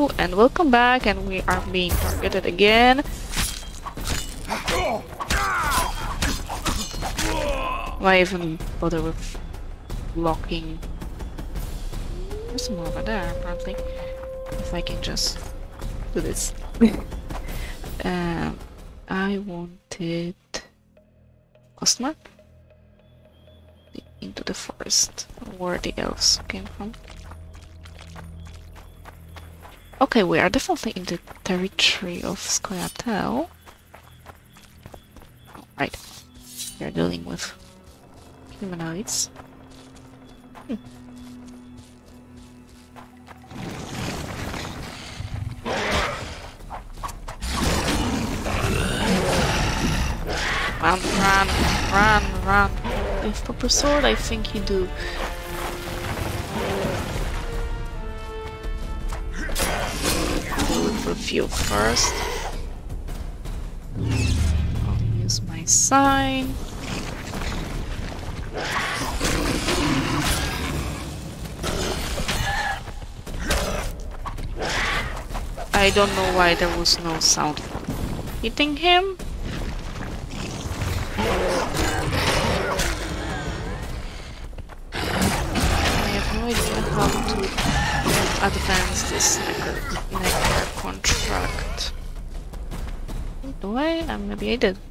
you, and welcome back, and we are being targeted again. Why even bother with blocking? There's more over there, apparently. If I can just do this. I wanted customer into the forest, where the elves came from. Okay, we are definitely in the territory of Scoia'tael. Right, we are dealing with humanoids. Run, run, run, run. With proper sword, I think you do. With you first. I'll use my sign. I don't know why there was no sound from hitting him. How to advance this necker contract. Do I? Maybe I did.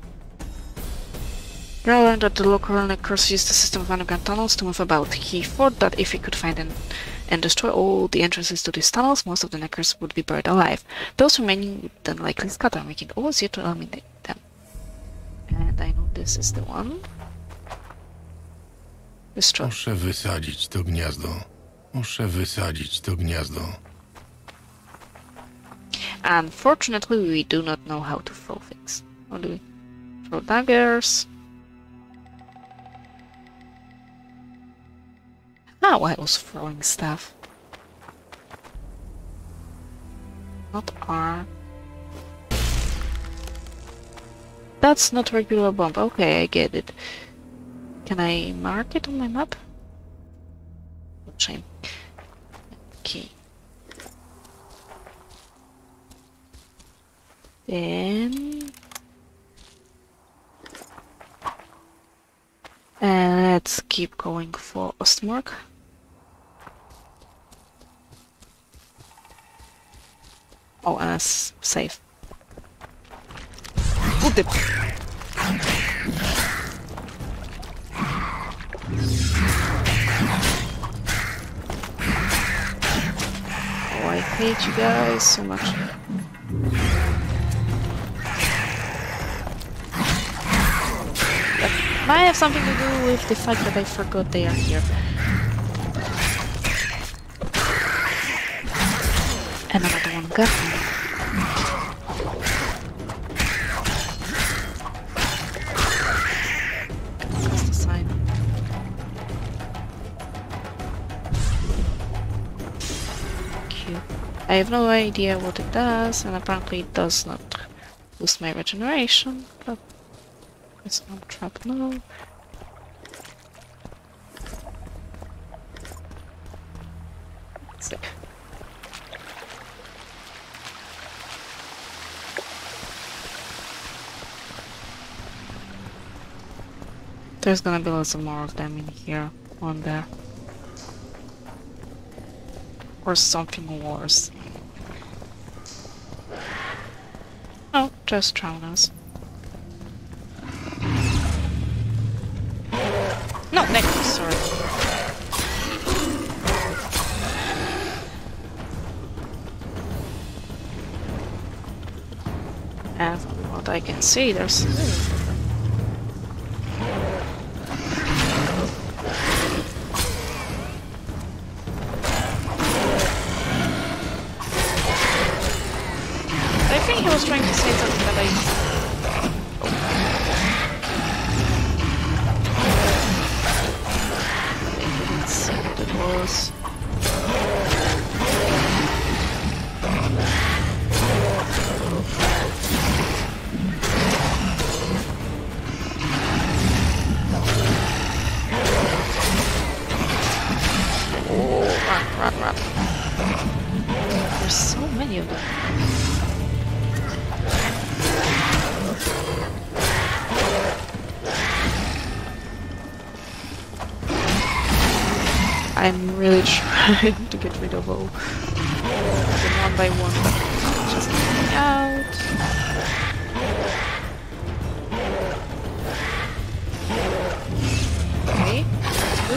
I learned that the local neckers used a system of underground tunnels to move about. He thought that if he could find and destroy all the entrances to these tunnels, most of the neckers would be buried alive. Those remaining would then likely scatter, making it almost easier to eliminate them. And I know this is the one. Destroy. Muszę wysadzić to gniazdo. Muszę wysadzić to gniazdo. Unfortunately, we do not know how to throw things. How do we throw daggers? Oh, I was throwing stuff. Not R. That's not regular bomb. Okay, I get it. Can I mark it on my map? Shame. Okay. Then let's keep going for Ostmark. Oh, and that's safe. Put the I hate you guys so much. That might have something to do with the fact that I forgot they are here. And another one got me. That's the sign. I have no idea what it does, and apparently it does not boost my regeneration, but it's not trap now. Sick. There's gonna be lots of more of them in here, on there. Or something worse. Oh, just Traunas. No, necklace, sorry. And from what I can see, there's I was trying to say something that I didn't see what it was. Oh, run, run, run. There's so many of them. I'm really trying to get rid of all them one by one. Just getting out. Okay, that's good.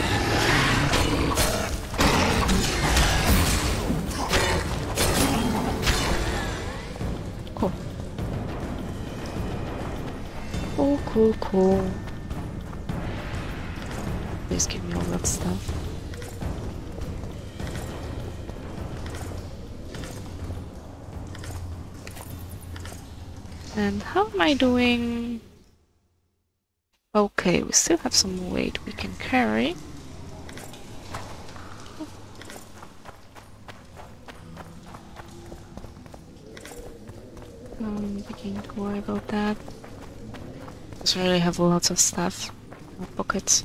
Cool. Cool, cool, cool. Please give me all that stuff. And how am I doing? Okay, we still have some weight we can carry. I'm beginning to worry about that. Because I really have lots of stuff. No pockets.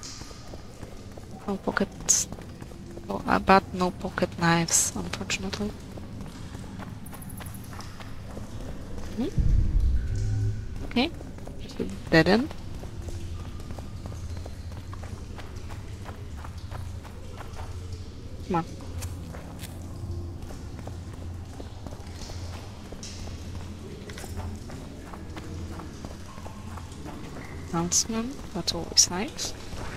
No pockets. Oh, but no pocket knives, unfortunately. Okay, just a dead end. Come on. Announcement, that's always nice.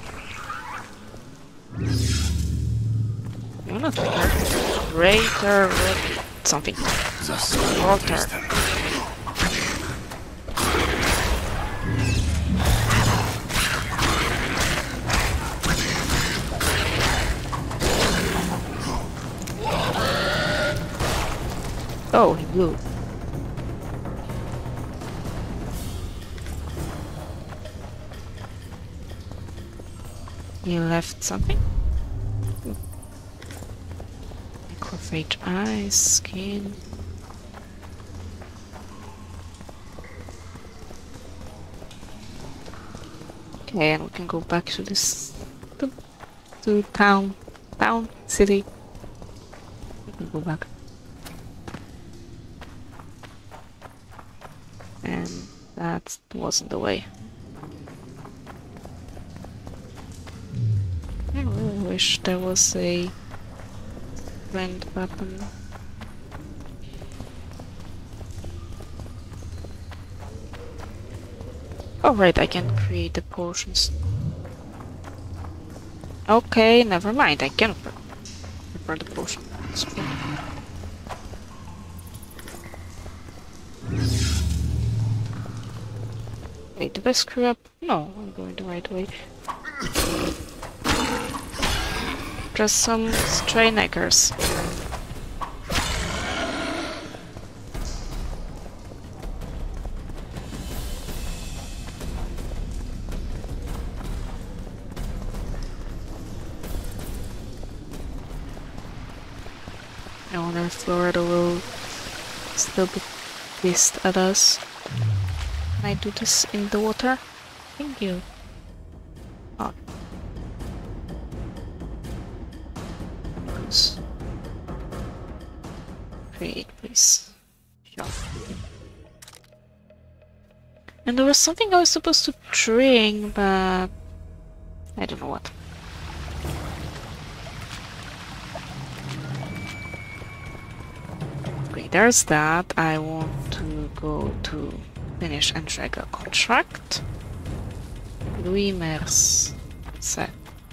You're not greater something. Water. Oh, he blew. You left something? Necrophage eyes, skin. Okay, and we can go back to this to town, city. We can go back. And that wasn't the way. I really wish there was a friend button. Oh right, I can create the potions. Okay, never mind, I can prepare the potion. It's okay. Wait, did I screw up? No, I'm going the right way. Just some stray neckers. I wonder if Florida will still be pissed at us. Can I do this in the water? Thank you. Oh. Create, please. Sure. And there was something I was supposed to drink, but I don't know what. Okay, there's that. I want to go to finish and drag a contract. Louis Mers. So.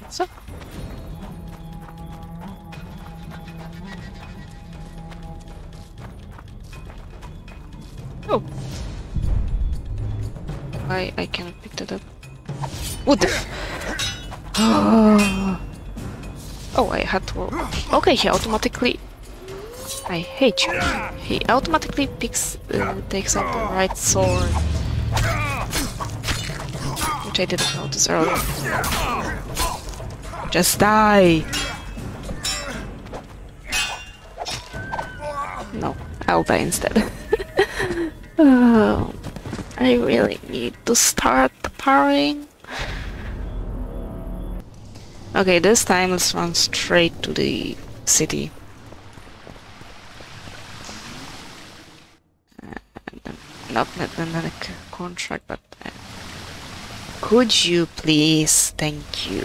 Oh. Why I cannot pick that up? What the Oh, I had to... Okay, he automatically... I hate you. He automatically takes up the right sword. Which I didn't notice earlier. Just die! No, I'll die instead. Oh, I really need to start powering. Okay, this time let's run straight to the city. not the contract, but could you please? Thank you.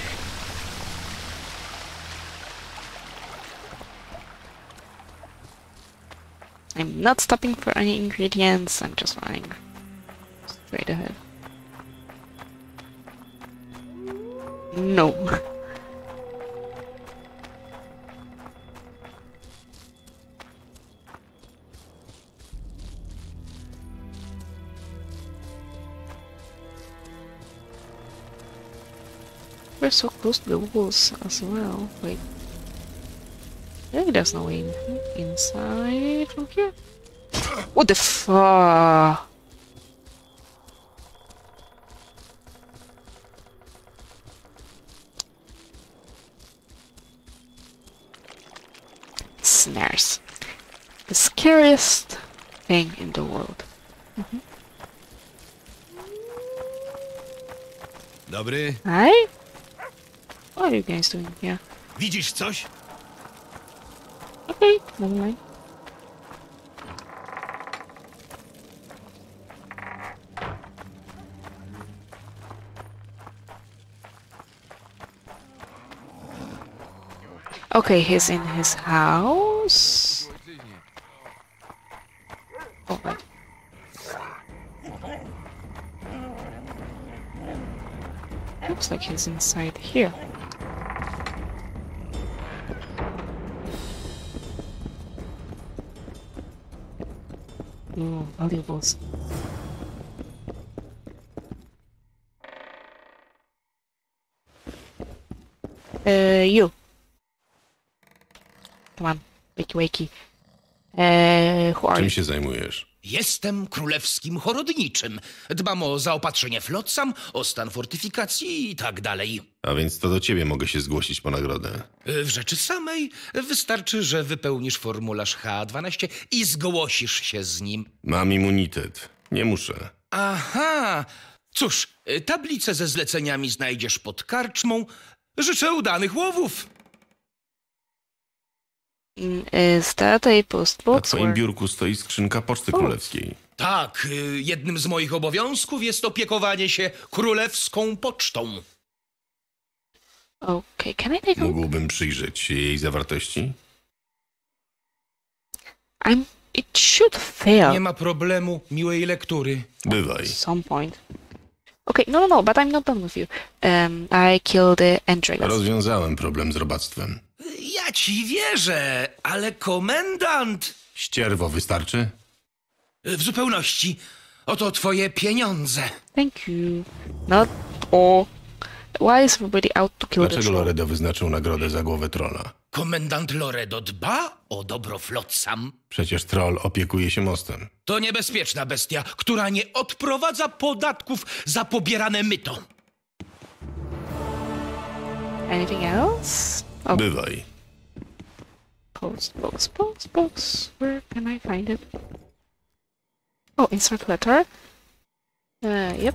I'm not stopping for any ingredients, I'm just running straight ahead. No. We're so close to the walls as well. Wait. Maybe there's no way inside from here. What the fuck? Snares. The scariest thing in the world. Dobry. Hi? What are you guys doing here? Widzisz coś? Okay, never mind. Okay, he's in his house. Oh, right. Looks like he's inside here. Ooh, valuables. You. Come on, wakey. Who are Czym you? się zajmujesz? Jestem królewskim chorodniczym. Dbam o zaopatrzenie flotsam, o stan fortyfikacji i tak dalej. A więc to do ciebie mogę się zgłosić po nagrodę. W rzeczy samej wystarczy, że wypełnisz formularz H12 i zgłosisz się z nim. Mam immunitet. Nie muszę. Aha! Cóż, tablicę ze zleceniami znajdziesz pod karczmą. Życzę udanych łowów! Is that a post Na box twoim or... biurku stoi skrzynka Poczty Królewskiej. Tak, jednym z moich obowiązków jest opiekowanie się królewską pocztą. Okay, can I take a look? Mógłbym przyjrzeć się jej zawartości? It should fail Nie ma problemu, miłej lektury. Bywaj. at some point. Okay, no, but I'm not done with you. I killed Andreas. Rozwiązałem problem z robactwem. Ja ci wierzę, ale komendant... Ścierwo wystarczy? W zupełności. Oto twoje pieniądze. Thank you. Not all. Why is everybody out to kill the Dlaczego troll? Loredo wyznaczył nagrodę za głowę trolla? Komendant Loredo dba o dobro flotsam. Przecież troll opiekuje się mostem. To niebezpieczna bestia, która nie odprowadza podatków za pobierane myto. Anything else? Oh, Bywaj. post box. Where can I find it? Oh, insert letter. Yep.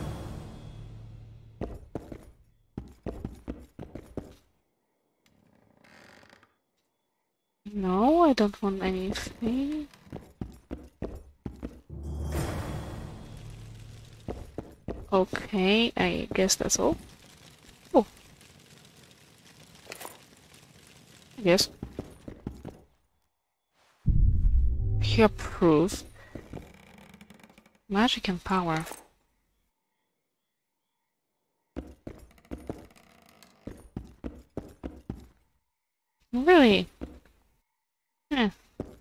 No, I don't want anything. Okay, I guess that's all. Oh. Yes. Here proof. Magic and power. Really? Yeah.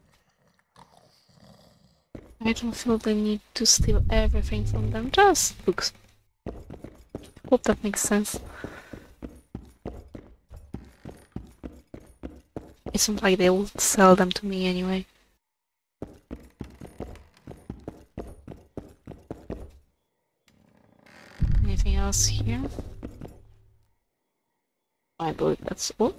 I don't feel the need to steal everything from them, just books. Hope that makes sense. It seems like they will sell them to me anyway. Anything else here? I believe that's all.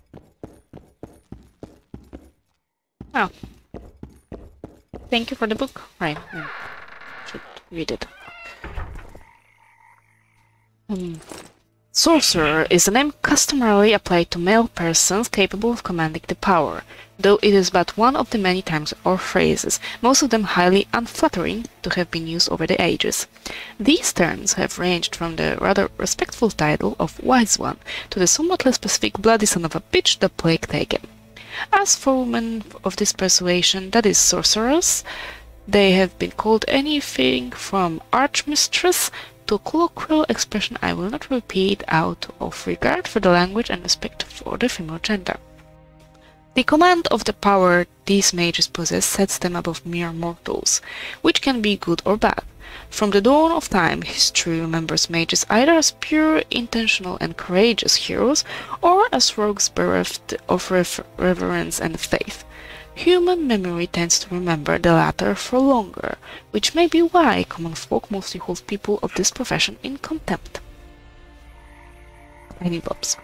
Oh. Thank you for the book. Right. Should read it. Sorcerer is a name customarily applied to male persons capable of commanding the power, though it is but one of the many terms or phrases, most of them highly unflattering, to have been used over the ages. These terms have ranged from the rather respectful title of Wise One to the somewhat less specific Bloody Son of a Bitch the Plague Taken. As for women of this persuasion, that is, sorcerers, they have been called anything from Archmistress to a colloquial expression I will not repeat out of regard for the language and respect for the female gender. The command of the power these mages possess sets them above mere mortals, which can be good or bad. From the dawn of time, history remembers mages either as pure, intentional and courageous heroes, or as rogues bereft of reverence and faith. Human memory tends to remember the latter for longer, which may be why common folk mostly hold people of this profession in contempt. Tiny Bobs.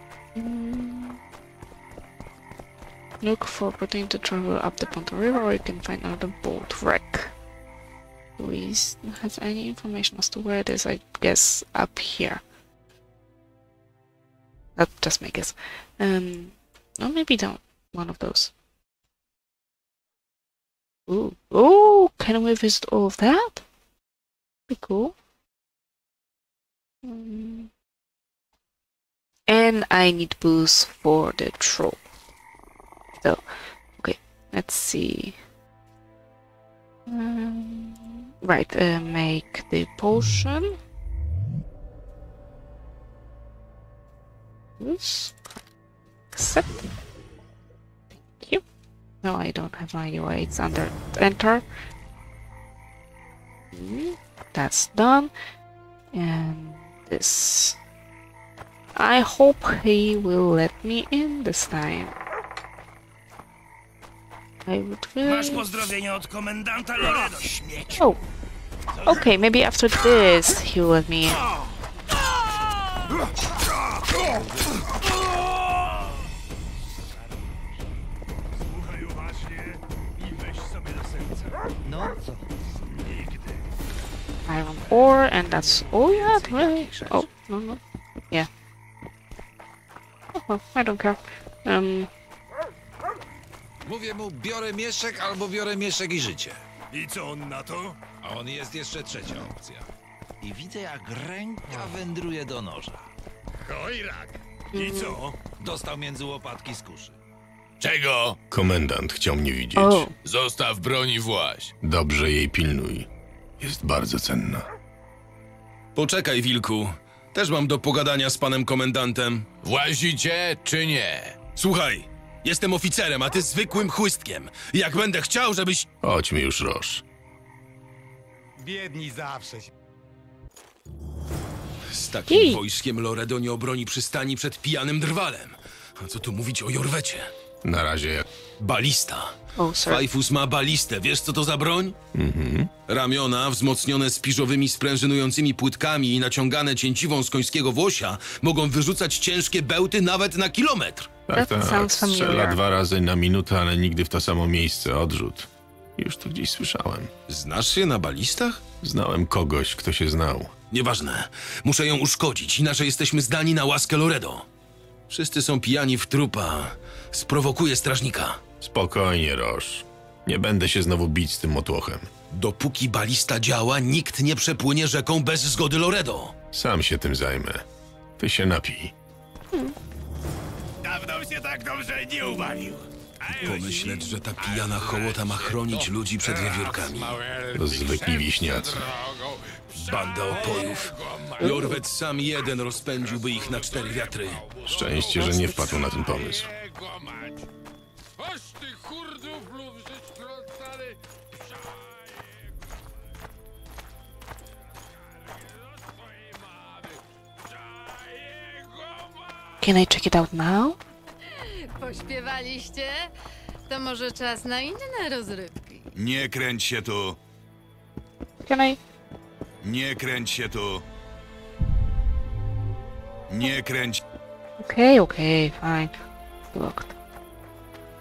Look for opportunity to travel up the Ponto River, or you can find another boat wreck. Do we have any information as to where it is? I guess up here. That's just my guess. Or maybe down one of those. Ooh. Oh, can we visit all of that? Be cool. And I need booze for the troll. So, okay, let's see. Right, make the potion. Yes. Accept. Thank you. No, I don't have my UI. It's under enter. That's done. And this. I hope he will let me in this time. I would really... Masz pozdrowienia od komendanta Loredo, śmieć. Oh. Okay, maybe after this he'll let me in. Iron ore, and that's all you had, really? Oh, no. Yeah. Oh, well, I don't care. Mówię mu, biorę mieszek albo biorę mieszek i życie. I co on na to? A on jest jeszcze trzecia opcja. I widzę, jak ręka wędruje do noża. Chojrak! I co? Dostał między łopatki z kuszy. Czego? Komendant chciał mnie widzieć. Oh. Zostaw broń i właź. Dobrze jej pilnuj. Jest bardzo cenna. Poczekaj, wilku. Też mam do pogadania z panem komendantem. Włazicie czy nie? Słuchaj, jestem oficerem, a ty zwykłym chłystkiem. Jak będę chciał, żebyś... Chodźmy już, Roż. Biedni zawsze się... Z takim wojskiem Loredo nie obroni przystani przed pijanym drwalem. A co tu mówić o Jorwecie? Na razie... Balista. Oh, sir. Fajfus ma balistę. Wiesz, co to za broń? Ramiona, wzmocnione spiżowymi sprężynującymi płytkami i naciągane cięciwą z końskiego włosia, mogą wyrzucać ciężkie bełty nawet na kilometr. Tak, That sounds strzela familiar. 2 razy na minutę, ale nigdy w to samo miejsce. Odrzut. Już to gdzieś słyszałem. Znasz się na balistach? Znałem kogoś, kto się znał. Nieważne. Muszę ją uszkodzić, inaczej jesteśmy zdani na łaskę Loredo. Wszyscy są pijani w trupa. Sprowokuję strażnika. Spokojnie, Roż. Nie będę się znowu bić z tym motłochem. Dopóki balista działa, nikt nie przepłynie rzeką bez zgody Loredo. Sam się tym zajmę. Ty się napij. Dawno się tak dobrze nie ubawił. Pomyśleć, że ta pijana hołota ma chronić ludzi przed wiewiórkami. To zwykli wiśniacy. Banda opojów. Jorwet sam jeden rozpędziłby ich na 4 wiatry. Szczęście, że nie wpadł na ten pomysł. Can I check it out now? Pośpiewaliście? To może czas na inne rozrywki. Nie kręć się tu. Can I? Nie kręć się tu. Nie kręć. Okay, fine. Looked.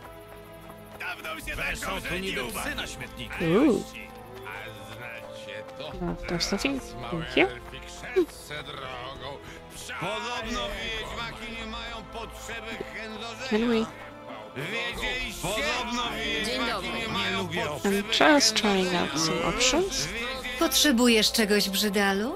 Dawno się tak dobrze nie ubawił. Ooh. No, there's nothing in here. Podobno wiedźmaki nie mają potrzeby Can we? Podobno Dzień dobry. nie lubią. I'm just trying out some options. Potrzebujesz czegoś, Brzydalu?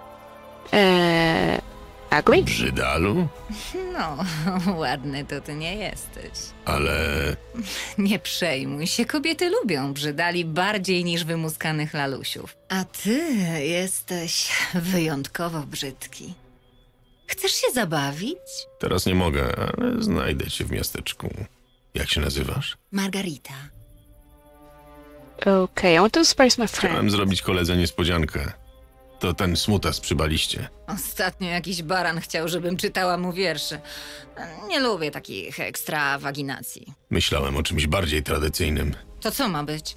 Ugly? Brzydalu? No, ładny to ty nie jesteś. Ale Nie przejmuj się, kobiety lubią Brzydali bardziej niż wymuskanych lalusiów. A ty jesteś wyjątkowo brzydki. Chcesz się zabawić? teraz nie mogę, ale znajdę cię w miasteczku. Jak się nazywasz? Margarita. Okay, I want to surprise my Chciałem friend. zrobić koledze niespodziankę. To ten smutas przy baliście. Ostatnio jakiś baran chciał, żebym czytała mu wiersze. Nie lubię takich ekstrawaginacji. Myślałem o czymś bardziej tradycyjnym. To co ma być?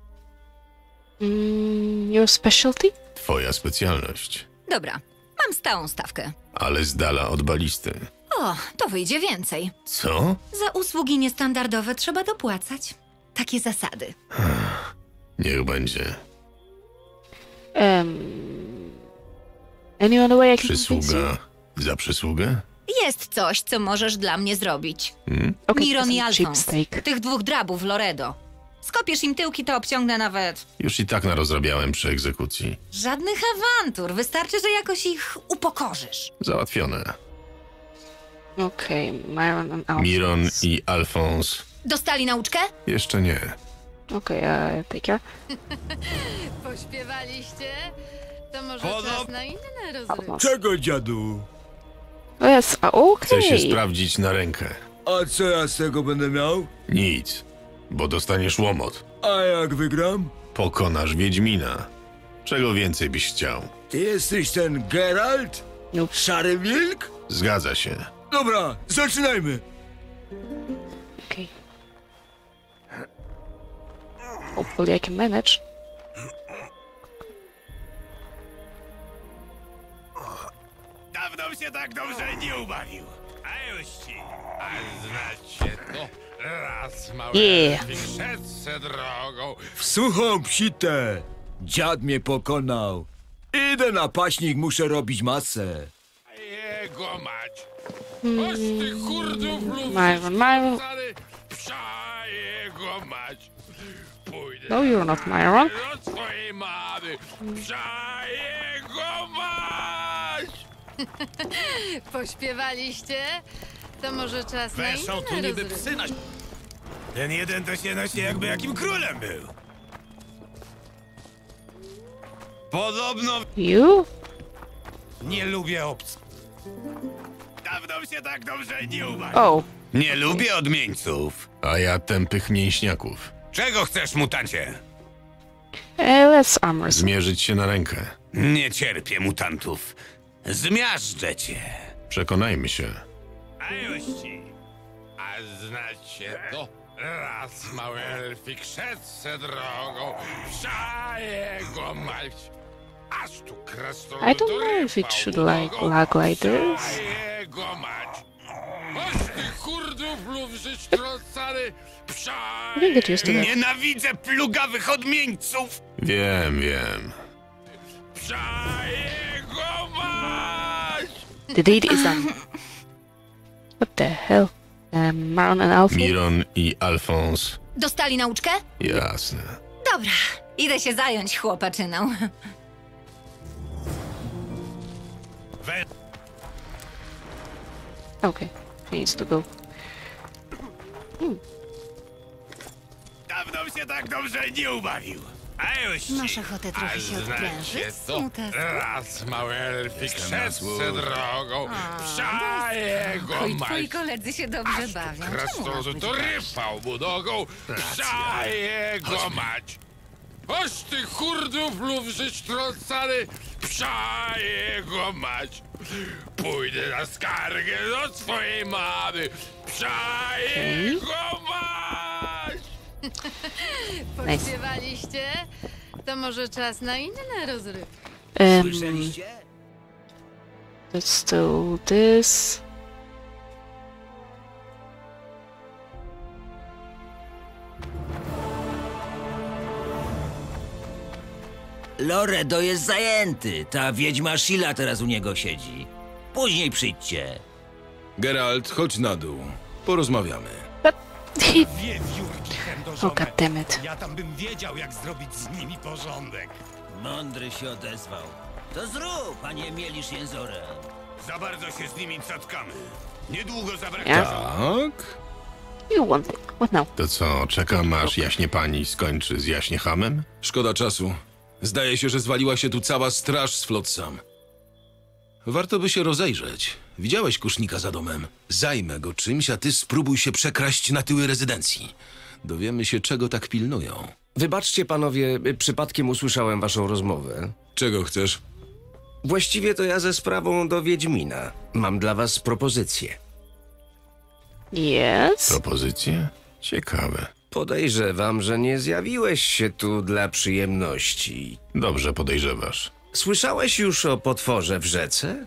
Your specialty? Twoja specjalność. Dobra, mam stałą stawkę. Ale z dala od balisty. O, to wyjdzie więcej. Co? Za usługi niestandardowe trzeba dopłacać. Takie zasady. Niech będzie. Any other way I can convince you? Przysługa za przysługę? Jest coś, co możesz dla mnie zrobić. Okay, Miron i some cheap Alfons, steak. tych dwóch drabów Loredo. Skopiesz im tyłki, to obciągnę nawet. Już i tak narozrabiałem przy egzekucji. Żadnych awantur, wystarczy, że jakoś ich upokorzysz. Załatwione. Okay, Myron and Alphonse. Miron i Alfons Dostali nauczkę? jeszcze nie. Okay, take care. Pośpiewaliście? To może czas na inne Alphonse. Czego, dziadu? Yes, okay. Chcę się sprawdzić na rękę. A co ja z tego będę miał? Nic, bo dostaniesz łomot. A jak wygram? Pokonasz Wiedźmina. Czego więcej byś chciał? Ty jesteś ten Geralt? Nope. Szary wilk? Zgadza się. Dobra, zaczynajmy. Okay. Hopefully I can manage. Dawno się tak dobrze nie ubawił. A już ci. A znacie to? Raz małe Yeah. szedce drogą. W suchą psitę. Dziad mnie pokonał. Idę na paśnik, muszę robić masę. Jego mać. Oś ty kurdów lub Myron. psa jego mać. Pójdę No, you're not Myron. do twojej mamy. Psa jego mać. Pośpiewaliście? To może czas na Weszą tu inne niby rozrywki. psy na... Ten jeden to się nosi, jakby jakim królem był. Podobno You? nie lubię obcych. Dawno się tak dobrze nie ubawił. Oh. Nie lubię odmieńców. A ja tępych mięśniaków. Czego chcesz, mutancie? Let's armor. Zmierzyć się na rękę. Nie cierpię mutantów. Zmiażdżę cię. Przekonajmy się. A już ci. A znacie to? Raz mały elfik szedce drogą. Psa jego mać. Aż tu krasnolud I don't know if it should lag like this. Jego mać. Oś ty kurdów lub trocany. Psa I think it used to that. Nienawidzę plugawych odmieńców. Wiem. Psa jego mać. The deed is done. What the hell? Myron and Alfie? Miron i Alfons. Dostali nauczkę? Jasne. Dobra, idę się zająć chłopaczyną. Okay, he needs to go. Dawno się tak dobrze nie ubawił. A już ci. Masz ochotę trochę się odprężyć? Znacie to? Smutasku? Raz mały elfik szedce służbie. drogą. Psa jego Oj, mać. twoi koledzy się dobrze bawią. Czemu masz Krasnolud być to taki? rypał mu nogą. Psa jego mać. Oś ty kurdów lub trocany. Psa jego mać. Pójdę na skargę do twojej mamy. Psa jego mać. Pośpiewaliście? To może czas na inne rozrywki. Let's do this. Loredo jest zajęty. Ta wiedźma Sheila teraz u niego siedzi. Później przyjdźcie. Geralt, chodź na dół. Porozmawiamy. Wiewiórki Oh, chędożone. god damn it. Ja tam bym wiedział, jak zrobić z nimi porządek. Mądry się odezwał. To zrób, a nie mielisz jęzorem. Za bardzo się z nimi cackamy. Niedługo zabraknie. Yeah. Tak? You want what now? To co, czekam aż jaśnie pani skończy z jaśnie hamem? Szkoda czasu. Zdaje się, że zwaliła się tu cała straż z Flotsam. Warto by się rozejrzeć. Widziałeś kusznika za domem. Zajmę go czymś, a ty spróbuj się przekraść na tyły rezydencji. Dowiemy się, czego tak pilnują. Wybaczcie panowie, przypadkiem usłyszałem waszą rozmowę. Czego chcesz? Właściwie to ja ze sprawą do Wiedźmina. Mam dla was propozycję. Yes. Propozycje? Ciekawe. Podejrzewam, że nie zjawiłeś się tu dla przyjemności. Dobrze podejrzewasz. Słyszałeś już o potworze w rzece?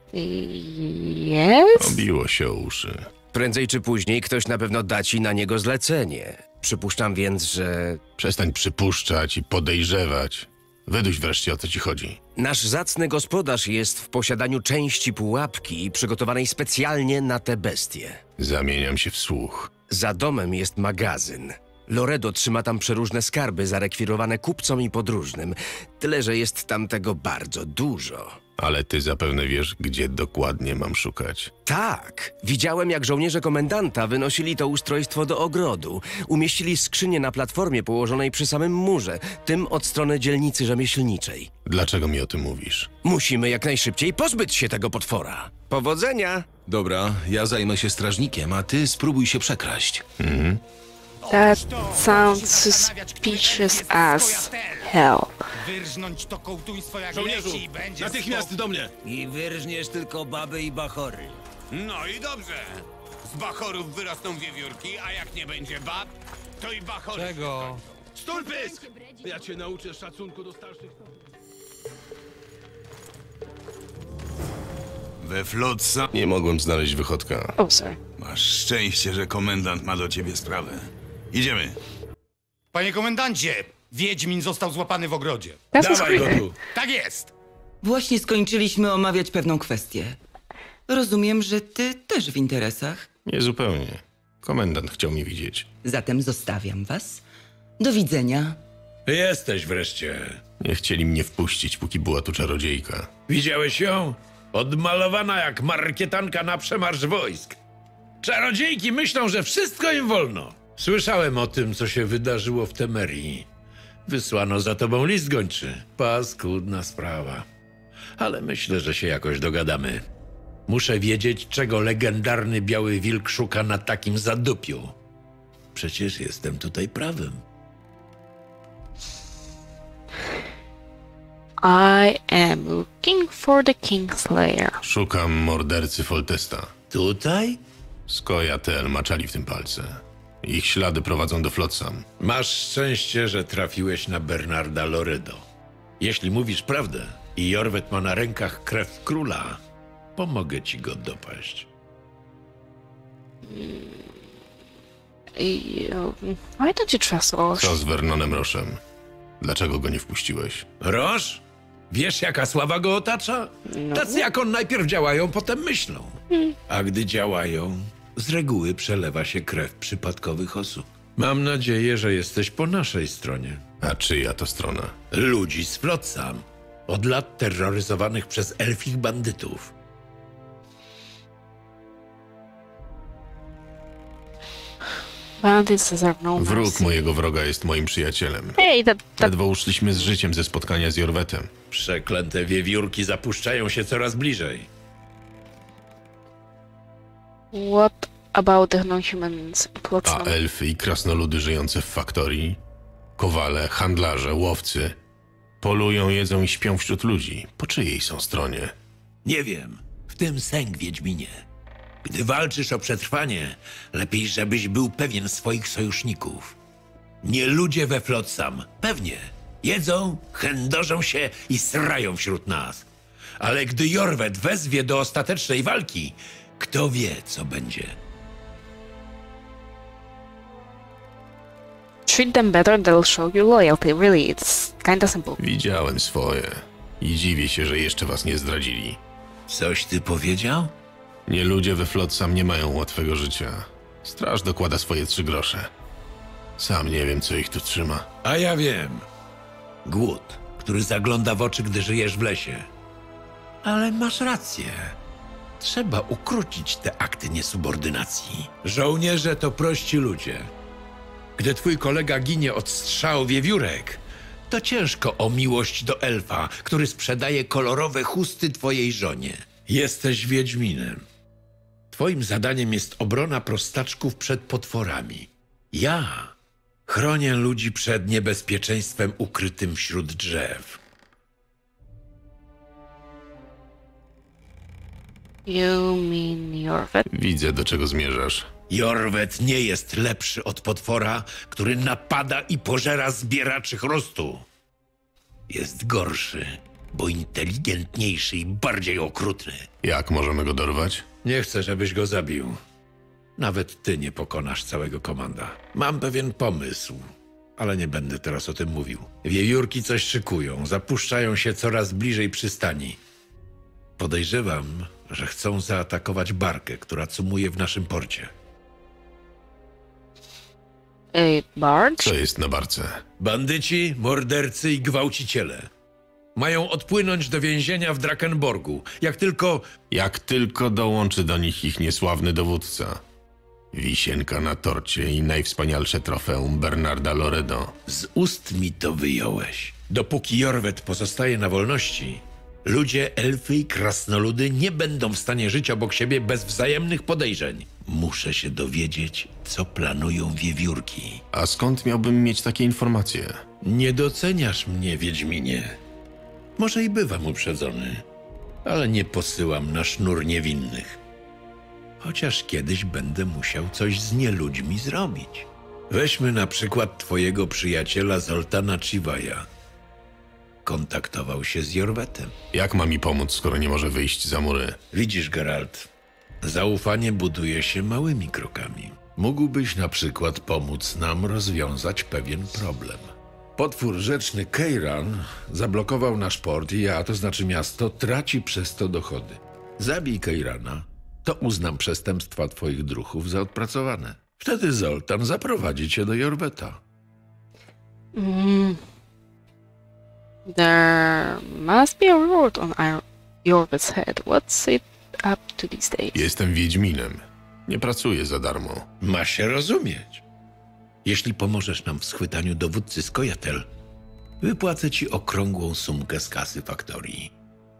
Yes. Obiło się o uszy. Prędzej czy później ktoś na pewno da ci na niego zlecenie. Przypuszczam więc, że Przestań przypuszczać i podejrzewać. Wyduś wreszcie, o co ci chodzi. nasz zacny gospodarz jest w posiadaniu części pułapki przygotowanej specjalnie na te bestie. Zamieniam się w słuch. Za domem jest magazyn. Loredo trzyma tam przeróżne skarby zarekwirowane kupcom i podróżnym. Tyle, że jest tam tego bardzo dużo. Ale ty zapewne wiesz, gdzie dokładnie mam szukać. Tak, widziałem jak żołnierze komendanta wynosili to ustrojstwo do ogrodu. Umieścili skrzynię na platformie położonej przy samym murze, tym od strony dzielnicy rzemieślniczej. Dlaczego mi o tym mówisz? Musimy jak najszybciej pozbyć się tego potwora. Powodzenia! Dobra, ja zajmę się strażnikiem, a ty spróbuj się przekraść. That sounds suspicious as hell. Wyrżnąć to kołtuństwo jak Żołnierzu, leci i będzie natychmiast do mnie! I wyrżniesz tylko baby i bachory. No i dobrze. Z bachorów wyrosną wiewiórki, a jak nie będzie bab, to i bachory. Czego? Stulpysk! Ja cię nauczę szacunku do starszych. We Flotsam Nie mogłem znaleźć wychodka. Oh, sorry. masz szczęście, że komendant ma do ciebie sprawę. Idziemy. Panie komendancie, Wiedźmin został złapany w ogrodzie. That's creepy. Tak jest. Właśnie skończyliśmy omawiać pewną kwestię. Rozumiem, że ty też w interesach. Nie zupełnie. Komendant chciał mi widzieć. Zatem zostawiam was. Do widzenia. Jesteś wreszcie. Nie chcieli mnie wpuścić, póki była tu czarodziejka. Widziałeś ją? Odmalowana jak markietanka na przemarsz wojsk. Czarodziejki myślą, że wszystko im wolno. Słyszałem o tym, co się wydarzyło w Temerii. Wysłano za tobą list gończy. Paskudna sprawa. Ale myślę, że się jakoś dogadamy. Muszę wiedzieć, czego legendarny Biały Wilk szuka na takim zadupiu. Przecież jestem tutaj prawym. I am looking for the Kingslayer. Szukam mordercy Foltesta. Tutaj? Skojatel maczali w tym palce. Ich ślady prowadzą do Flotsam. Masz szczęście, że trafiłeś na Bernarda Loredo. Jeśli mówisz prawdę i Jorwet ma na rękach krew króla, pomogę ci go dopaść. Why don't you trust us? Co z Vernonem Roszem? Dlaczego go nie wpuściłeś? Roż? Wiesz, jaka sława go otacza? Tacy jak on najpierw działają, potem myślą. A gdy działają, z reguły przelewa się krew przypadkowych osób. Mam nadzieję, że jesteś po naszej stronie. A czyja to strona? Ludzi z Flotsam. Od lat terroryzowanych przez elfich bandytów. Bandits deserve no Wróg mercy. mojego wroga jest moim przyjacielem. Hey, that Ledwo uszliśmy z życiem ze spotkania z Jorwetem. Przeklęte wiewiórki zapuszczają się coraz bliżej. What about the non-humans? Plots A elfy i krasnoludy żyjące w faktorii? Kowale, handlarze, łowcy. Polują, jedzą i śpią wśród ludzi. Po czyjej są stronie? Nie wiem. W tym sęk, Wiedźminie. Gdy walczysz o przetrwanie, lepiej, żebyś był pewien swoich sojuszników. Nie ludzie we Flotsam. Pewnie. Jedzą, chędożą się i srają wśród nas. Ale gdy Jorwet wezwie do ostatecznej walki, kto wie, co będzie. treat them better, they'll show you loyalty. Really, it's kinda simple. Widziałem swoje. I dziwię się, że jeszcze was nie zdradzili. Coś ty powiedział? Nie ludzie we Flotsam nie mają łatwego życia. Straż dokłada swoje 3 grosze. Sam nie wiem, co ich tu trzyma. A ja wiem. Głód, który zagląda w oczy, gdy żyjesz w lesie. Ale masz rację. Trzeba ukrócić te akty niesubordynacji. Żołnierze to prości ludzie. Gdy twój kolega ginie od strzału wiewiórek, to ciężko o miłość do elfa, który sprzedaje kolorowe chusty twojej żonie. Jesteś wiedźminem. Twoim zadaniem jest obrona prostaczków przed potworami. Ja chronię ludzi przed niebezpieczeństwem ukrytym wśród drzew. You mean Jorvet? Widzę, do czego zmierzasz. Jorwet nie jest lepszy od potwora, który napada i pożera zbieraczy chrustu. Jest gorszy, bo inteligentniejszy i bardziej okrutny. Jak możemy go dorwać? Nie chcę, żebyś go zabił. Nawet ty nie pokonasz całego komanda. Mam pewien pomysł, ale nie będę teraz o tym mówił. Wiewiórki coś szykują, zapuszczają się coraz bliżej przystani. Podejrzewam, że chcą zaatakować barkę, która cumuje w naszym porcie. Barge? Co jest na barce? Bandyci, mordercy i gwałciciele. Mają odpłynąć do więzienia w Drakenborgu. Jak tylko dołączy do nich ich niesławny dowódca. Wisienka na torcie i najwspanialsze trofeum Bernarda Loredo. Z ust mi to wyjąłeś. Dopóki Jorwet pozostaje na wolności, ludzie, elfy i krasnoludy nie będą w stanie żyć obok siebie bez wzajemnych podejrzeń. Muszę się dowiedzieć, co planują wiewiórki. A skąd miałbym mieć takie informacje? Nie doceniasz mnie, Wiedźminie. Może i bywam uprzedzony, ale nie posyłam na sznur niewinnych. Chociaż kiedyś będę musiał coś z nieludźmi zrobić. Weźmy na przykład twojego przyjaciela Zoltana Chivaja. Kontaktował się z Jorwetem. Jak ma mi pomóc, skoro nie może wyjść za mury? Widzisz, Geralt, zaufanie buduje się małymi krokami. Mógłbyś na przykład pomóc nam rozwiązać pewien problem. Potwór rzeczny Kejran zablokował nasz port i to znaczy miasto, traci przez to dochody. Zabij Kejrana, to uznam przestępstwa twoich druhów za odpracowane. Wtedy Zoltan zaprowadzi cię do Jorweta. There must be a reward on Jorvet's head. What's it up to these days? Jestem wiedźminem. Nie pracuję za darmo. Ma się rozumieć. Jeśli pomożesz nam w schwytaniu dowódcy Skojatel, wypłacę ci okrągłą sumkę z kasy faktorii.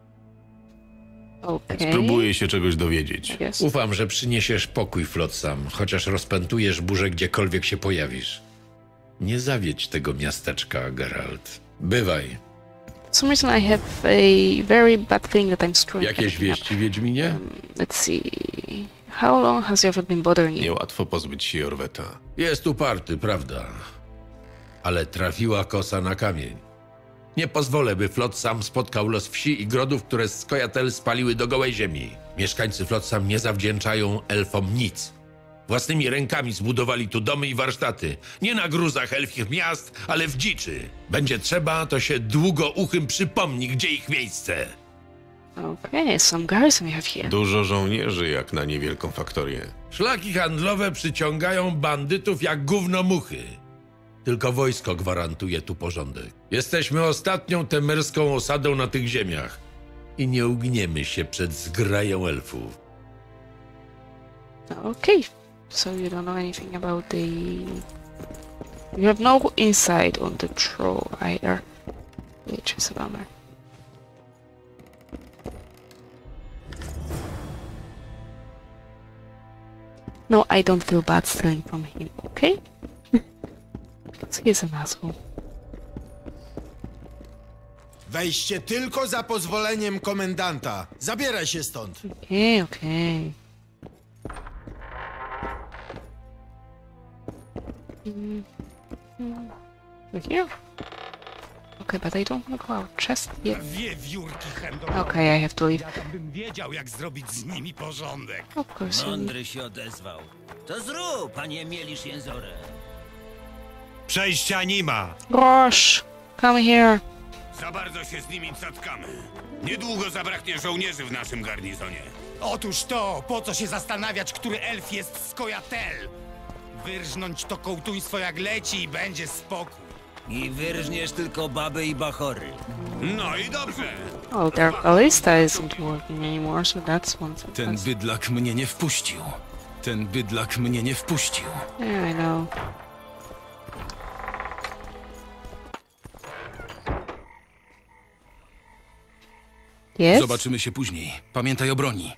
Okay. Spróbuję się czegoś dowiedzieć. Yes. Ufam, że przyniesiesz pokój Flotsam, chociaż rozpętujesz burzę gdziekolwiek się pojawisz. Nie zawiedź tego miasteczka, Geralt. Bywaj. For some reason I have a very bad feeling that I'm screwing Jakieś everything wieści, Wiedźminie? Let's see. How long has Jorvet been bothering you? Niełatwo pozbyć się Jorweta. Jest uparty, prawda? Ale trafiła kosa na kamień. Nie pozwolę, by Flotsam spotkał los wsi i grodów, które Skojatel spaliły do gołej ziemi. Mieszkańcy Flotsam nie zawdzięczają elfom nic. Własnymi rękami zbudowali tu domy i warsztaty. Nie na gruzach elfich miast, ale w dziczy. Będzie trzeba, to się długouchym przypomni, gdzie ich miejsce. Okay, some garrison we have here. Dużo żołnierzy jak na niewielką faktorię. Szlaki handlowe przyciągają bandytów jak gówno muchy. Tylko wojsko gwarantuje tu porządek. Jesteśmy ostatnią temerską osadą na tych ziemiach i nie ugniemy się przed zgrają elfów. Okay, so you don't know anything about the... You have no insight on the troll either. Which is a bummer. No, I don't feel bad stealing from him, okay? Because he's an asshole. Wejście tylko za pozwoleniem komendanta. Zabieraj się stąd. Okay, okay. Here? Okay, but I don't want to go out. Chest? Yeah. Wiewiórki handlowe. Okay, I have to leave. Jakbym wiedział, jak zrobić z nimi porządek. Of course. Mądry się odezwał. To zrób, panie Mielisz Jęzorę. Przejścia nie ma. Gosh, come here. Za bardzo się z nimi cackamy. Niedługo zabraknie żołnierzy w naszym garnizonie. Otóż to, po co się zastanawiać, który elf jest z Kojatel? Wyrżnąć to kołtuństwo jak leci i będzie spokój. I wyrżniesz tylko baby i bachory. No i dobrze. Oh, their ballista isn't working anymore, so that's one thing. Ten bydlak mnie nie wpuścił. Ten bydlak mnie nie wpuścił. Yeah, I know. Yes? Zobaczymy się później. Pamiętaj o broni.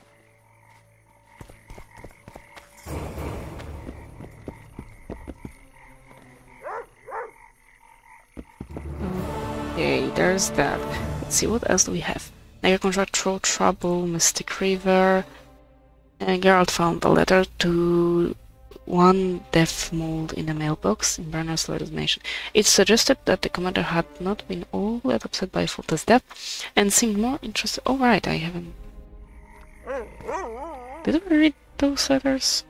Okay, there's that. Let's see, what else do we have? Nigger Contract, Throw Trouble, Mystic River. And Geralt found a letter to one death mold in the mailbox in Bernard's Nation. It suggested that the commander had not been all that upset by Foltest's death and seemed more interested. Oh, right, I haven't. Did I read those letters?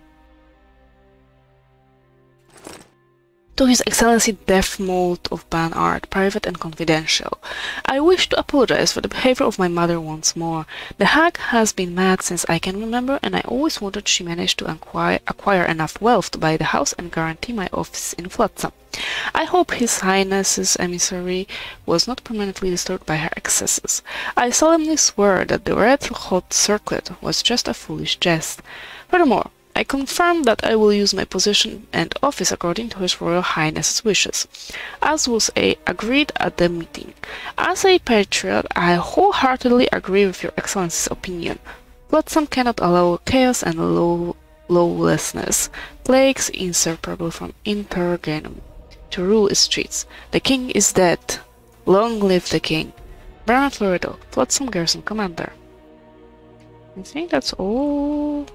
To His Excellency Death Mold of Banart, private and confidential. I wish to apologize for the behavior of my mother once more. The hag has been mad since I can remember, and I always wondered she managed to acquire enough wealth to buy the house and guarantee my office in Flotsam. I hope His Highness's emissary was not permanently disturbed by her excesses. I solemnly swear that the red-hot circlet was just a foolish jest. Furthermore, I confirm that I will use my position and office according to His Royal Highness's wishes, as was agreed at the meeting. As a patriot, I wholeheartedly agree with Your Excellency's opinion. Flotsam cannot allow chaos and lawlessness, plagues inseparable from Interregnum, to rule its streets. The king is dead. Long live the king. Bernard Florido, Flotsam Garrison Commander. I think that's all.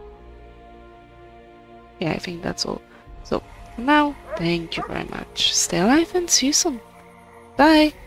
Yeah, I think that's all. So, for now, thank you very much. Stay alive and see you soon. Bye!